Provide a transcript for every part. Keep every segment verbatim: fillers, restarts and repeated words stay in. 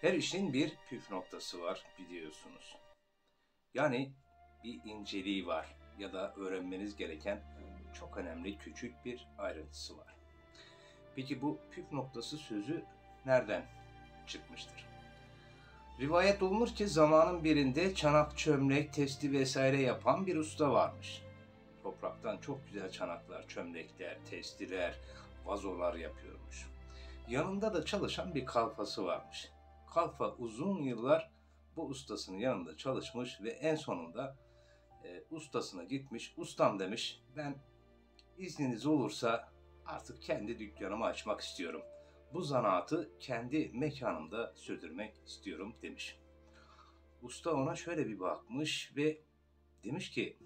Her işin bir püf noktası var biliyorsunuz. Yani bir inceliği var ya da öğrenmeniz gereken çok önemli küçük bir ayrıntısı var. Peki bu püf noktası sözü nereden çıkmıştır? Rivayet olunur ki zamanın birinde çanak, çömlek, testi vesaire yapan bir usta varmış. Topraktan çok güzel çanaklar, çömlekler, testiler, vazolar yapıyormuş. Yanında da çalışan bir kalfası varmış. Kalfa uzun yıllar bu ustasının yanında çalışmış ve en sonunda e, ustasına gitmiş. Ustam demiş, ben izniniz olursa artık kendi dükkanımı açmak istiyorum. Bu zanaatı kendi mekanımda sürdürmek istiyorum demiş. Usta ona şöyle bir bakmış ve demiş ki,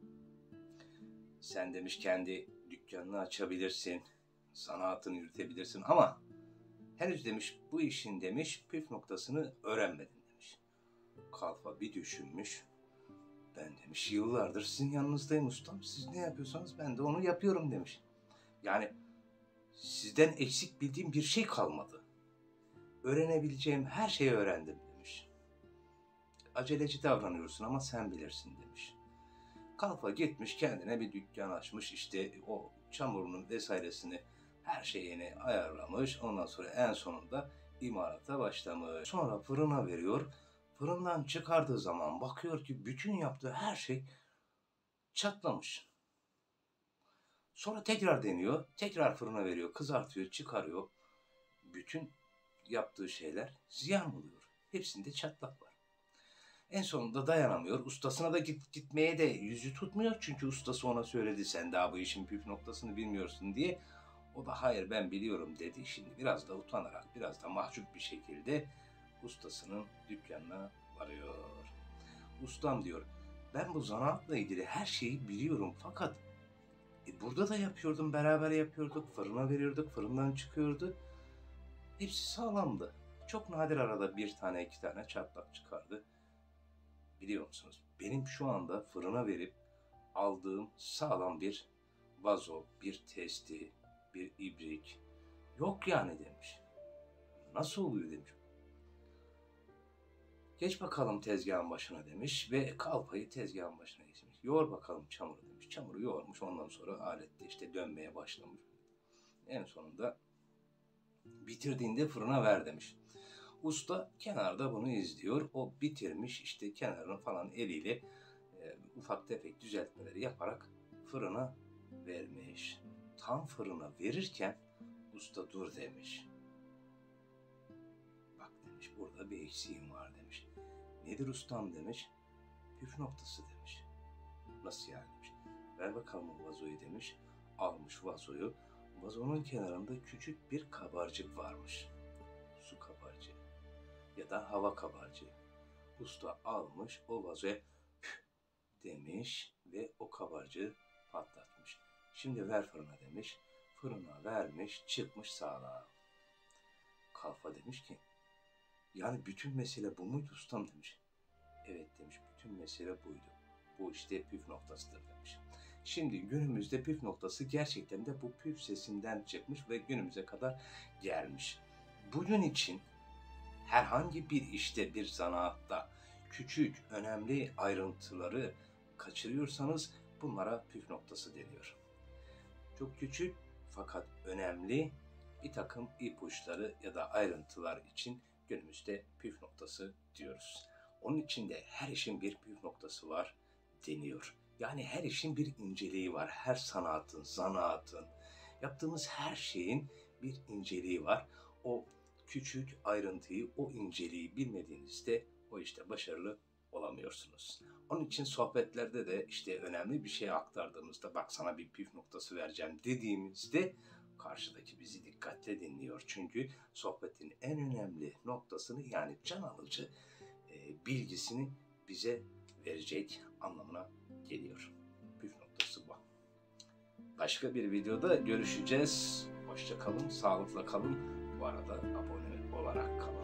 sen demiş kendi dükkanını açabilirsin, sanatını yürütebilirsin ama henüz demiş bu işin demiş püf noktasını öğrenmedin demiş. Kalfa bir düşünmüş. Ben demiş yıllardır sizin yanınızdayım ustam. Siz ne yapıyorsanız ben de onu yapıyorum demiş. Yani sizden eksik bildiğim bir şey kalmadı. Öğrenebileceğim her şeyi öğrendim demiş. Aceleci davranıyorsun ama sen bilirsin demiş. Kalfa gitmiş kendine bir dükkan açmış, işte o çamurunun vesairesini, her şeyini ayarlamış. Ondan sonra en sonunda imarata başlamış. Sonra fırına veriyor. Fırından çıkardığı zaman bakıyor ki bütün yaptığı her şey çatlamış. Sonra tekrar deniyor. Tekrar fırına veriyor. Kızartıyor, çıkarıyor. Bütün yaptığı şeyler ziyan oluyor. Hepsinde çatlak var. En sonunda dayanamıyor. Ustasına da git, gitmeye de yüzü tutmuyor. Çünkü ustası ona söyledi, sen daha bu işin püf noktasını bilmiyorsun diye. O da hayır ben biliyorum dedi. Şimdi biraz da utanarak, biraz da mahcup bir şekilde ustasının dükkanına varıyor. Ustam diyor, ben bu zanaatla ilgili her şeyi biliyorum fakat e, burada da yapıyordum, beraber yapıyorduk, fırına veriyorduk, fırından çıkıyordu. Hepsi sağlamdı. Çok nadir arada bir tane iki tane çatlak çıkardı. Biliyor musunuz? Benim şu anda fırına verip aldığım sağlam bir vazo, bir testi, bir ibrik yok yani demiş. Nasıl oluyor demiş. Geç bakalım tezgahın başına demiş ve kalpayı tezgahın başına geçmiş. Yoğur bakalım çamuru demiş. Çamuru yoğurmuş, ondan sonra alette işte dönmeye başlamış. En sonunda bitirdiğinde fırına ver demiş. Usta kenarda bunu izliyor. O bitirmiş, işte kenarını falan eliyle e, ufak tefek düzeltmeleri yaparak fırına vermiş. Tam fırına verirken usta dur demiş. Bak demiş, burada bir eksiğim var demiş. Nedir ustam demiş. Püf noktası demiş. Nasıl yani demiş. Ver bakalım o vazoyu demiş. Almış vazoyu. Vazonun kenarında küçük bir kabarcık varmış. Su kabarcığı ya da hava kabarcığı. Usta almış o vazoya püf demiş ve o kabarcığı patlatmış. Şimdi ver fırına demiş. Fırına vermiş, çıkmış sağlam. Kalfa demiş ki, yani bütün mesele bu muydu ustam demiş. Evet demiş, bütün mesele buydu. Bu işte püf noktasıdır demiş. Şimdi günümüzde püf noktası gerçekten de bu püf sesinden çıkmış ve günümüze kadar gelmiş. Bugün için herhangi bir işte, bir zanaatta küçük, önemli ayrıntıları kaçırıyorsanız bunlara püf noktası deniyor. Çok küçük fakat önemli bir takım ipuçları ya da ayrıntılar için günümüzde püf noktası diyoruz. Onun için de her işin bir püf noktası var deniyor. Yani her işin bir inceliği var. Her sanatın, zanaatın, yaptığımız her şeyin bir inceliği var. O küçük ayrıntıyı, o inceliği bilmediğinizde o işte başarılı olamıyorsunuz. Onun için sohbetlerde de işte önemli bir şey aktardığımızda, bak sana bir püf noktası vereceğim dediğimizde karşıdaki bizi dikkatle dinliyor. Çünkü sohbetin en önemli noktasını, yani can alıcı e, bilgisini bize verecek anlamına geliyor. Püf noktası bu. Başka bir videoda görüşeceğiz. Hoşça kalın, sağlıkla kalın. Bu arada abone olarak kalın.